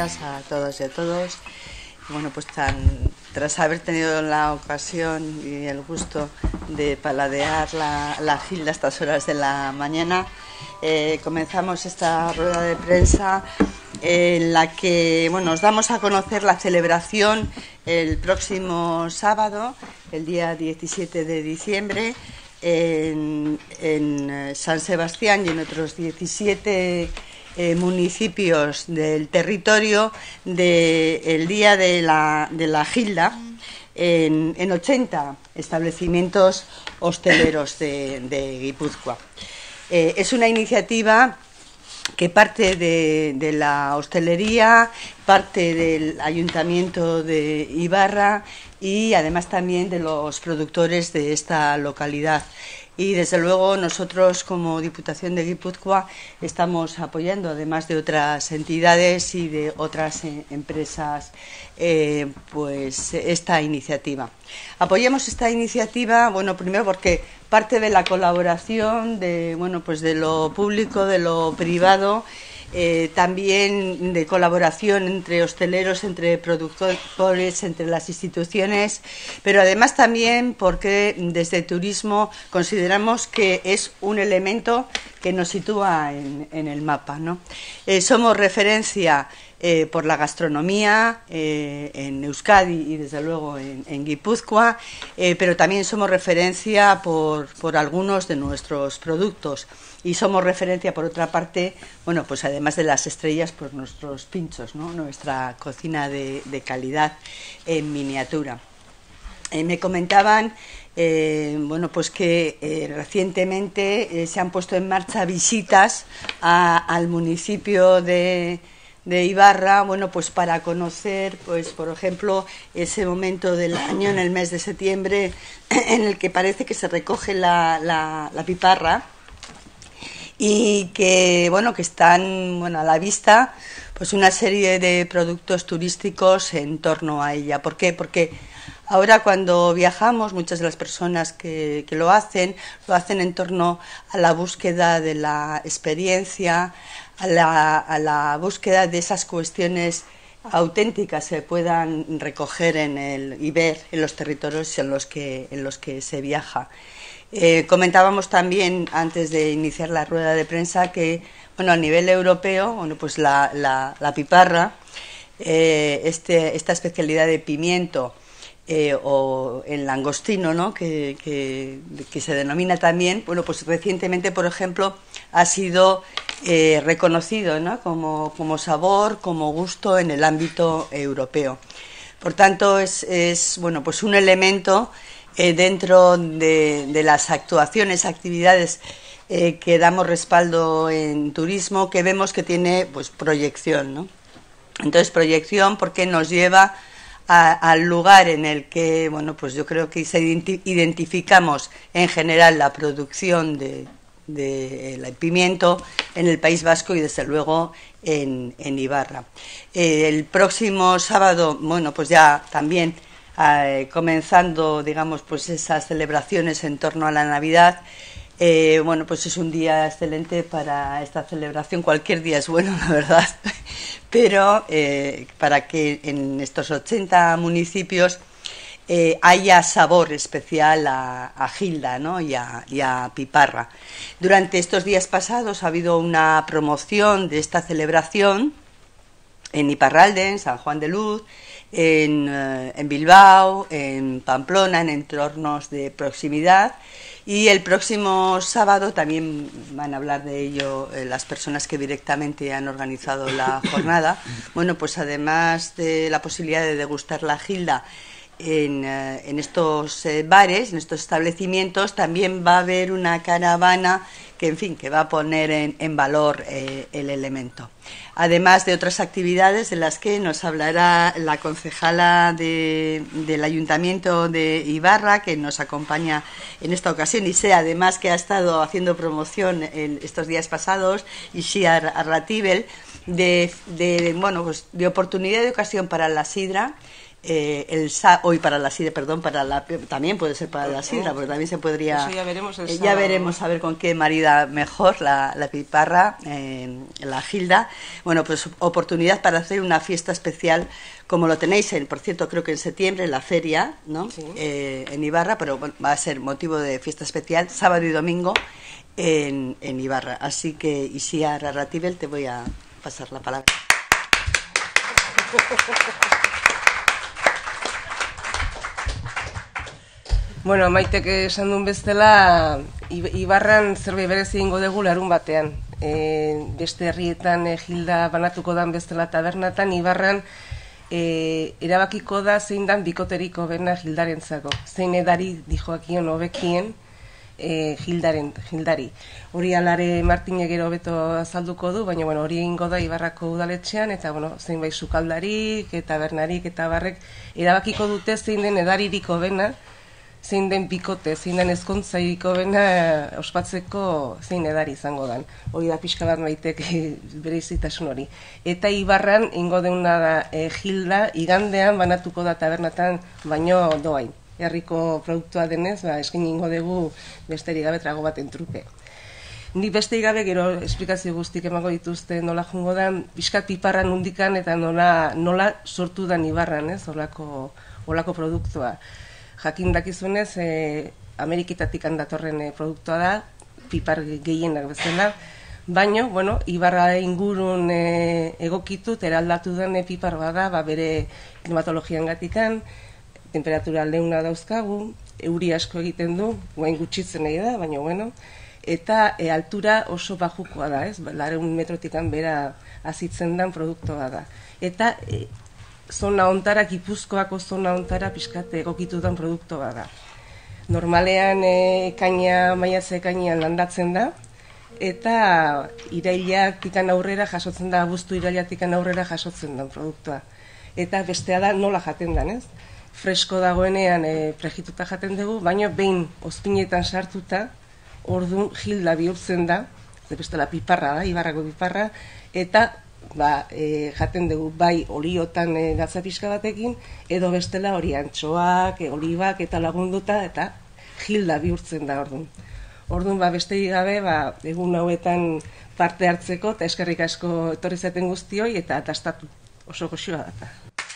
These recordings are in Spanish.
días a todas y a todos. Bueno, pues tras haber tenido la ocasión y el gusto de paladear la gilda a estas horas de la mañana, comenzamos esta rueda de prensa en la que os damos a conocer la celebración el próximo sábado, el día 17 de diciembre, en San Sebastián y en otros 17 municipios del territorio del Día de la Gilda en 80 establecimientos hosteleros de Guipúzcoa. Es una iniciativa que parte de la hostelería, parte del Ayuntamiento de Ibarra y además también de los productores de esta localidad. Y desde luego nosotros como Diputación de Guipúzcoa estamos apoyando, además de otras entidades y de otras empresas, pues esta iniciativa. Apoyamos esta iniciativa, primero porque parte de la colaboración de lo público, de lo privado, también de colaboración entre hosteleros, entre productores, entre las instituciones, pero además también porque desde turismo consideramos que es un elemento que nos sitúa en el mapa, ¿no? Somos referencia por la gastronomía en Euskadi y desde luego en Guipúzcoa, pero también somos referencia por algunos de nuestros productos. Y somos referencia, por otra parte, pues además de las estrellas, por nuestros pinchos, ¿no? Nuestra cocina de calidad en miniatura. Me comentaban, pues que recientemente se han puesto en marcha visitas al municipio de Ibarra, pues para conocer, pues por ejemplo, ese momento del año en el mes de septiembre en el que parece que se recoge la piparra. Y que que están a la vista pues una serie de productos turísticos en torno a ella. ¿Por qué? Porque ahora cuando viajamos, muchas de las personas que lo hacen en torno a la búsqueda de la experiencia, a la búsqueda de esas cuestiones auténticas se puedan recoger y ver en los territorios en los que se viaja. Comentábamos también antes de iniciar la rueda de prensa que a nivel europeo pues la piparra, esta especialidad de pimiento o el langostino, ¿no? que se denomina también, pues recientemente, por ejemplo, ha sido reconocido, ¿no? como sabor, como gusto en el ámbito europeo. Por tanto, es pues un elemento dentro de las actividades que damos respaldo en turismo, que vemos que tiene pues proyección, ¿no? Entonces, proyección porque nos lleva al lugar en el que, pues yo creo que identificamos en general la producción del pimiento en el País Vasco y desde luego en Ibarra. El próximo sábado, pues ya también comenzando, pues esas celebraciones en torno a la Navidad, pues es un día excelente para esta celebración. Cualquier día es bueno, la verdad, pero para que en estos 80 municipios haya sabor especial a Gilda, ¿no? y a piparra. Durante estos días pasados ha habido una promoción de esta celebración en Iparralde, en San Juan de Luz, en Bilbao, en Pamplona, en entornos de proximidad, y el próximo sábado también van a hablar de ello las personas que directamente han organizado la jornada. Pues además de la posibilidad de degustar la Gilda en estos bares, en estos establecimientos, también va a haber una caravana que va a poner en valor el elemento. Además de otras actividades de las que nos hablará la concejala del Ayuntamiento de Ibarra, que nos acompaña en esta ocasión, y sé además que ha estado haciendo promoción en estos días pasados, Itziar Arratibel, de oportunidad y de ocasión para la sidra, hoy para la sidra, perdón, también puede ser para la sidra, porque también se podría... Eso ya veremos el ya veremos a ver con qué marida mejor la piparra, la gilda. Bueno, pues oportunidad para hacer una fiesta especial, como lo tenéis, por cierto, creo que en septiembre, en la feria, ¿no? Sí. En Ibarra, pero bueno, va a ser motivo de fiesta especial, sábado y domingo en Ibarra. Así que, Isia Ratibel, te voy a pasar la palabra. Bueno, Maitek esan duen bezala, Ibarran zerbait berezi egingo dugu larun batean. Beste herrietan Gilda banatuko dan bezala tabernatan, Ibarran erabakiko da zein dan bikoteriko bena Gildarentzako. Zein edari dijoakion hobekien Gildari. Hori alare Martine gero beto azalduko du, baina bueno, hori egingo da Ibarrako udaletxean, eta bueno, zein bai sukaldarik, eta bernarik, eta barrek erabakiko dute zein den edaririko bena, zein den bikote, zein den ezkontzairiko bena ospatzeko zein edari izango dan. Hori da pixka bat Maitek bereizitasun hori. Eta Ibarran ingo deuna da Gilda, igandean banatuko da tabernatan, baino doain. Herriko produktua denez, eskin ingo dugu besterik gabe trago baten truke. Ni besterik gabe gero esplikazio guztik emango dituzte nola jungo da, pixkat piparran undikan eta nola sortu da Ibarran, ez, olako produktua. Jakin dakizunez, Ameriketatik datorren produktua da, pipar gehienak bezala, baina, bueno, Ibarra ingurun egokitut, eraldatu den pipar bada, bere klimatologian gatikan, temperatura leuna dauzkagu, euri asko egiten du, guain gutxitzen nahi da, baina, bueno, eta altura oso bajukoa da, ez, 200 metrotikan bera azitzen den produktua da. Eta zona ontara, Gipuzkoako zona ontara pixkat egokitu den produktua da. Normalean maiatze ekainean landatzen da, eta irailatikan aurrera jasotzen da, abuztu irailatikan aurrera jasotzen den produktua. Eta bestea da nola jaten den, ez? Fresko dagoenean prejituta jaten dugu, baina behin ozpinetan sartuta, orduan Gilda bihurtzen da, bestela piparra da, Ibarrako piparra, eta jaten dugu bai oliotan gatza pixka batekin, edo bestela hori antxoak, olibak eta lagunduta, eta Gilda bihurtzen da orduan. Orduan besterik gabe, egun hauetan parte hartzeko, eta eskerrik asko etorri zaten guztioi, eta atastatu oso goxoa da.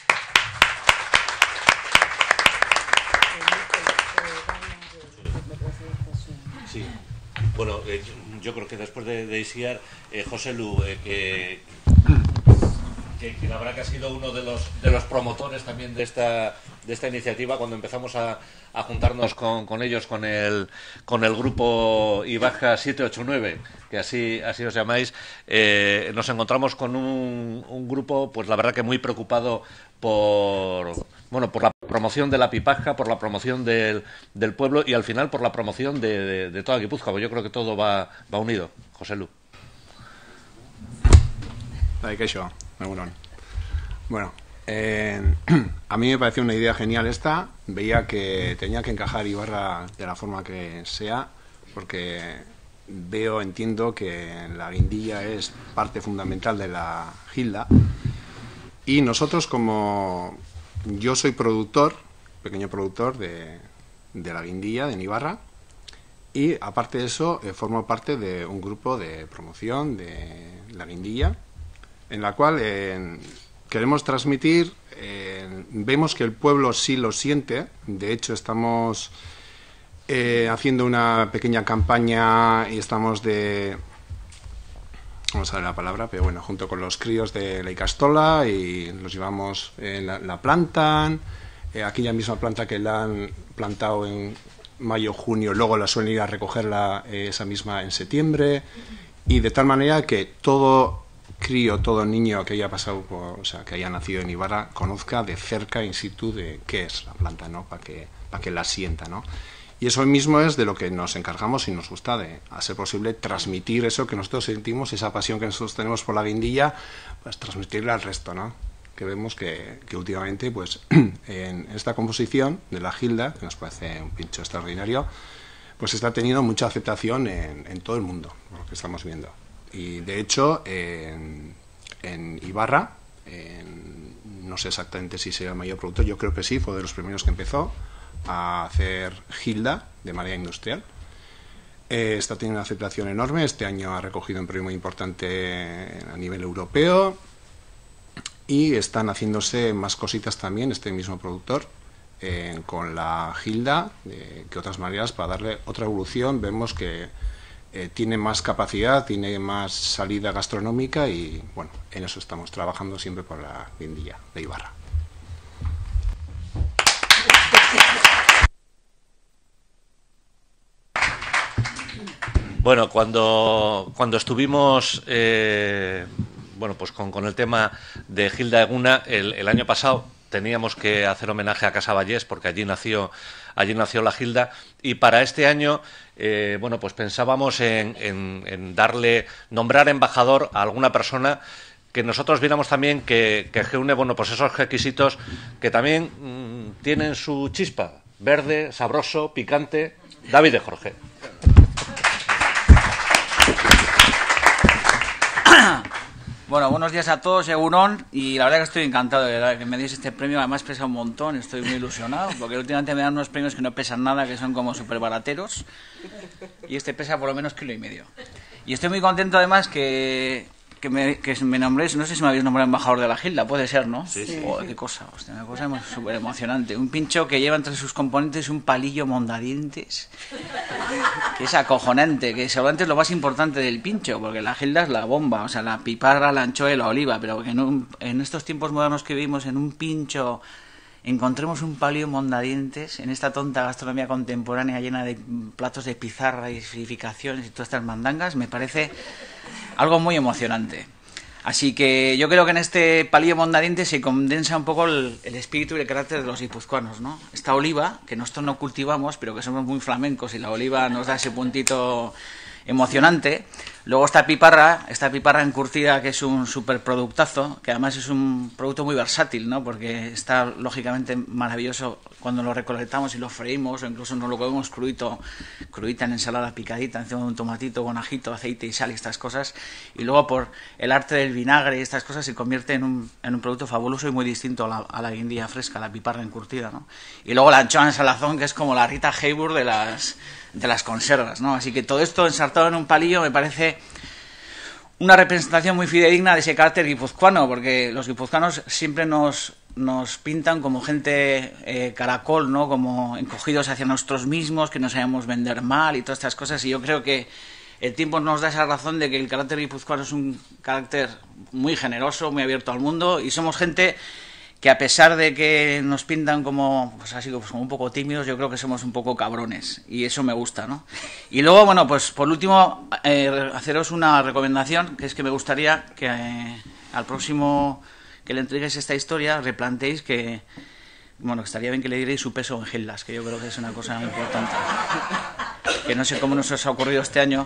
Sí, bueno, yo creo que después de Isiar, José Lu, que la verdad que ha sido uno de los promotores también de esta iniciativa, cuando empezamos a juntarnos con ellos, con el grupo Ibaja 789, que así os llamáis, nos encontramos con un grupo, pues la verdad que muy preocupado por la promoción de la pipaja, por la promoción del pueblo y al final por la promoción de toda Guipúzcoa. Yo creo que todo va unido. José Lu. Bueno, a mí me pareció una idea genial esta. Veía que tenía que encajar Ibarra de la forma que sea, porque entiendo que la guindilla es parte fundamental de la Gilda. Y nosotros, como yo soy pequeño productor de la guindilla de Ibarra, y aparte de eso formo parte de un grupo de promoción de la guindilla, en la cual queremos transmitir, vemos que el pueblo sí lo siente. De hecho estamos haciendo una pequeña campaña y estamos vamos a ver la palabra, pero bueno, junto con los críos de la Icastola, y los llevamos, la plantan, aquella misma planta que la han plantado en mayo, junio, luego la suelen ir a recogerla esa misma en septiembre, y de tal manera que todo crío, todo niño que haya pasado que haya nacido en Ibarra conozca de cerca, in situ, de qué es la planta, ¿no? Para que la sienta, ¿no? Y eso mismo es de lo que nos encargamos y nos gusta, de, a ser posible, transmitir eso que nosotros sentimos, esa pasión que nosotros tenemos por la guindilla, pues transmitirla al resto, ¿no? Que vemos que últimamente, pues, en esta composición de la Gilda, que nos parece un pincho extraordinario, pues está teniendo mucha aceptación en todo el mundo, por lo que estamos viendo. Y de hecho, en Ibarra, no sé exactamente si será el mayor productor, yo creo que sí, fue de los primeros que empezó a hacer Gilda de manera industrial. Está teniendo una aceptación enorme, este año ha recogido un premio muy importante a nivel europeo y están haciéndose más cositas también, este mismo productor, con la Gilda, que otras maneras para darle otra evolución. Vemos que tiene más capacidad, tiene más salida gastronómica y bueno, en eso estamos trabajando siempre por la guindilla de Ibarra. Bueno, cuando estuvimos bueno, pues con el tema de Gilda Eguna, el año pasado teníamos que hacer homenaje a Casa Vallés porque allí nació la Gilda, y para este año bueno, pues pensábamos en nombrar embajador a alguna persona que nosotros viéramos también que reúne, bueno, pues esos requisitos que también tienen su chispa: verde, sabroso, picante. David de Jorge. Bueno, buenos días a todos, Egunon, y la verdad que estoy encantado de que me deis este premio. Además pesa un montón, estoy muy ilusionado, porque últimamente me dan unos premios que no pesan nada, que son como súper barateros, y este pesa por lo menos 1,5 kilos. Y estoy muy contento además que me nombréis, no sé si me habéis nombrado embajador de la Gilda, puede ser, ¿no? Sí, sí. Oh, qué cosa, hostia, una cosa súper emocionante. Un pincho que lleva entre sus componentes un palillo mondadientes, que es acojonante, que seguramente es lo más importante del pincho, porque la Gilda es la bomba, o sea, la piparra, la anchoa y la oliva, pero que en estos tiempos modernos que vivimos, en un pincho encontremos un palillo mondadientes, en esta tonta gastronomía contemporánea llena de platos de pizarra y frificaciones y todas estas mandangas, me parece algo muy emocionante. Así que yo creo que en este palillo mondadientes se condensa un poco el espíritu y el carácter de los guipuzcoanos, ¿no? Esta oliva, que nosotros no cultivamos, pero que somos muy flamencos y la oliva nos da ese puntito emocionante. Luego esta piparra encurtida, que es un superproductazo, que además es un producto muy versátil, ¿no? Porque está lógicamente maravilloso cuando lo recolectamos y lo freímos, o incluso nos lo comemos crudita en ensalada picadita, encima de un tomatito con ajito, aceite y sal y estas cosas. Y luego por el arte del vinagre y estas cosas se convierte en un producto fabuloso y muy distinto a la guindilla fresca, la piparra encurtida, ¿no? Y luego la anchoa en salazón, que es como la Rita Hayworth de las conservas, ¿no? Así que todo esto ensartado en un palillo me parece una representación muy fidedigna de ese carácter guipuzcoano, porque los guipuzcoanos siempre nos pintan como gente caracol, ¿no? Como encogidos hacia nosotros mismos, que no sabemos vender mal y todas estas cosas, y yo creo que el tiempo nos da esa razón de que el carácter guipuzcoano es un carácter muy generoso, muy abierto al mundo, y somos gente que, a pesar de que nos pintan como, pues así, pues como un poco tímidos, yo creo que somos un poco cabrones, y eso me gusta, ¿no? Y luego, bueno, pues por último, haceros una recomendación, que es que me gustaría que al próximo que le entreguéis esta historia, replanteéis que, bueno, que estaría bien que le dierais su peso en Gildas, que yo creo que es una cosa importante. Que no sé cómo nos os ha ocurrido este año,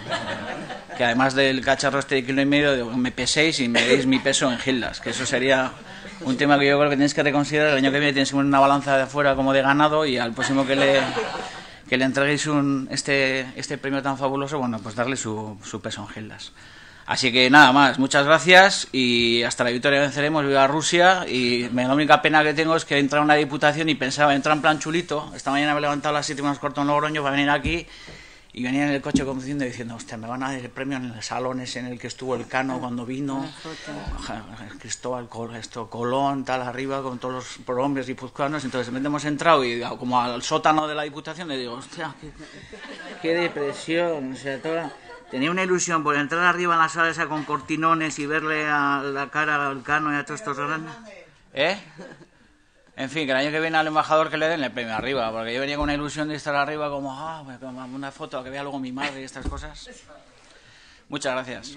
que además del cacharro este de 1,5 kilos, me peséis y me deis mi peso en Gildas, que eso sería un tema que yo creo que tenéis que reconsiderar. El año que viene tenéis que poner una balanza de afuera como de ganado, y al próximo que le entreguéis este premio tan fabuloso, bueno, pues darle su peso en Gildas. Así que nada más, muchas gracias y hasta la victoria venceremos. Viva Rusia. Y la única pena que tengo es que he entrado en una diputación y pensaba entrar en plan chulito. Esta mañana me he levantado a las 7 menos cuarto en Logroño para venir aquí, y venía en el coche conduciendo y diciendo, hostia, me van a dar el premio en el salón ese en el que estuvo el Cano cuando vino, Cristóbal Colón, tal, arriba, con todos los prohombres guipuzcoanos. Entonces hemos entrado y como al sótano de la diputación, le digo, hostia, qué depresión, o sea, tenía una ilusión por entrar arriba en la sala esa con cortinones y verle a la cara al Cano y a todos estos grandes. En fin, que el año que viene al embajador que le den el premio arriba, porque yo venía con una ilusión de estar arriba como, una foto, que vea luego mi madre y estas cosas. Muchas gracias.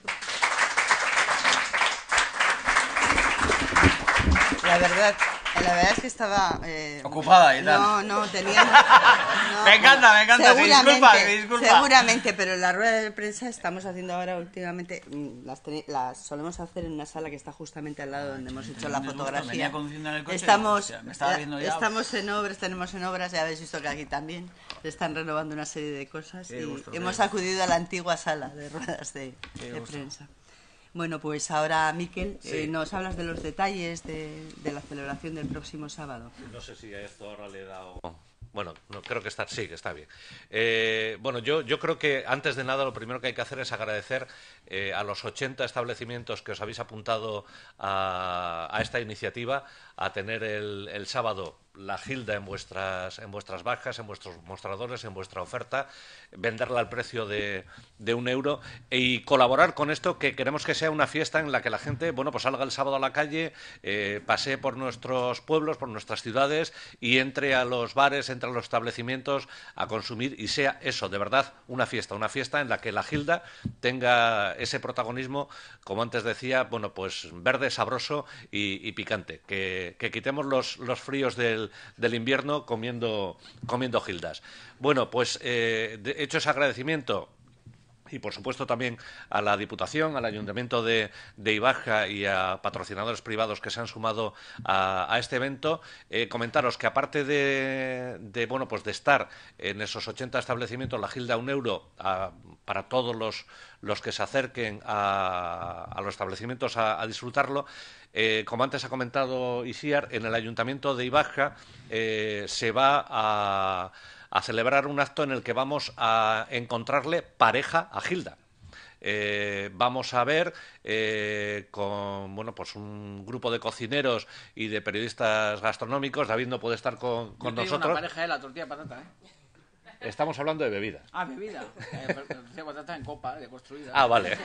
La verdad es que estaba... ocupada y tal. No, tenía... No, me encanta, disculpa. Seguramente, pero en la rueda de prensa estamos haciendo ahora últimamente, las solemos hacer en una sala que está justamente al lado donde hemos hecho la fotografía. Estamos en obras, tenemos en obras, ya habéis visto que aquí también se están renovando una serie de cosas, y hemos acudido a la antigua sala de ruedas de prensa. Bueno, pues ahora, Miquel, Sí. nos hablas de los detalles de la celebración del próximo sábado. No sé si a esto ahora le he dado... Bueno, no, creo que está, sí, que está bien. Bueno, yo creo que antes de nada lo primero que hay que hacer es agradecer a los 80 establecimientos que os habéis apuntado a esta iniciativa, a tener el sábado la gilda en vuestras bajas, en vuestros mostradores, en vuestra oferta, venderla al precio de €1 y colaborar con esto, que queremos que sea una fiesta en la que la gente, bueno, pues salga el sábado a la calle, pasee por nuestros pueblos, por nuestras ciudades y entre a los bares, entre a los establecimientos a consumir y sea eso, de verdad, una fiesta en la que la gilda tenga ese protagonismo, como antes decía, bueno, pues verde, sabroso y picante, que quitemos los fríos del invierno comiendo gildas. Bueno, pues hecho ese agradecimiento y por supuesto también a la Diputación, al Ayuntamiento de Ibaja y a patrocinadores privados que se han sumado a este evento, comentaros que aparte de bueno, pues de estar en esos 80 establecimientos la gilda €1 para todos los que se acerquen a los establecimientos a disfrutarlo. Como antes ha comentado Isiar, en el Ayuntamiento de Ibaja se va a celebrar un acto en el que vamos a encontrarle pareja a Gilda. Vamos a ver con bueno, pues un grupo de cocineros y de periodistas gastronómicos. David no puede estar con nosotros. Una pareja de la tortilla de patata, Estamos hablando de bebida. Ah, bebida. Tortilla de patata en copa, deconstruida. Ah, vale.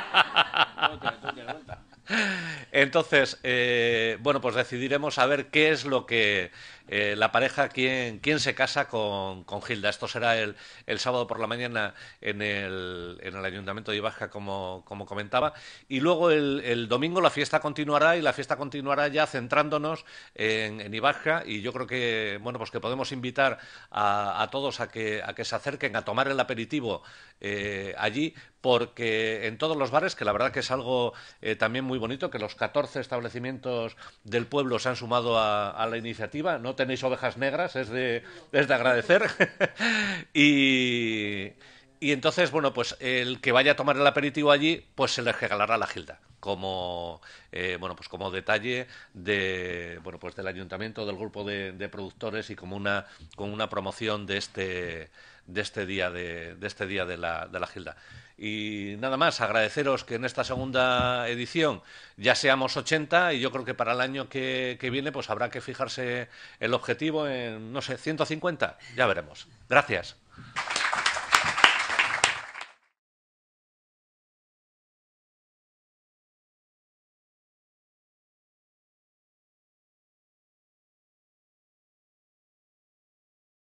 Tú tienes vuelta. Entonces, bueno, pues decidiremos a ver qué es lo que la pareja, quién se casa con Gilda. Esto será el sábado por la mañana en el Ayuntamiento de Ibaja, como comentaba. Y luego el domingo la fiesta continuará y la fiesta continuará ya centrándonos en Ibaja. Y yo creo que, bueno, pues que podemos invitar a todos a que se acerquen a tomar el aperitivo allí, porque en todos los bares, que la verdad que es algo también muy bonito, que los 14 establecimientos del pueblo se han sumado a la iniciativa. No tenéis ovejas negras, es de agradecer. y entonces, bueno, pues el que vaya a tomar el aperitivo allí, pues se le regalará la gilda como bueno, pues como detalle de bueno, pues del ayuntamiento, del grupo de productores y como una promoción de este día de la gilda. Y nada más, agradeceros que en esta segunda edición ya seamos 80 y yo creo que para el año que viene pues habrá que fijarse el objetivo en, no sé, 150, ya veremos. Gracias.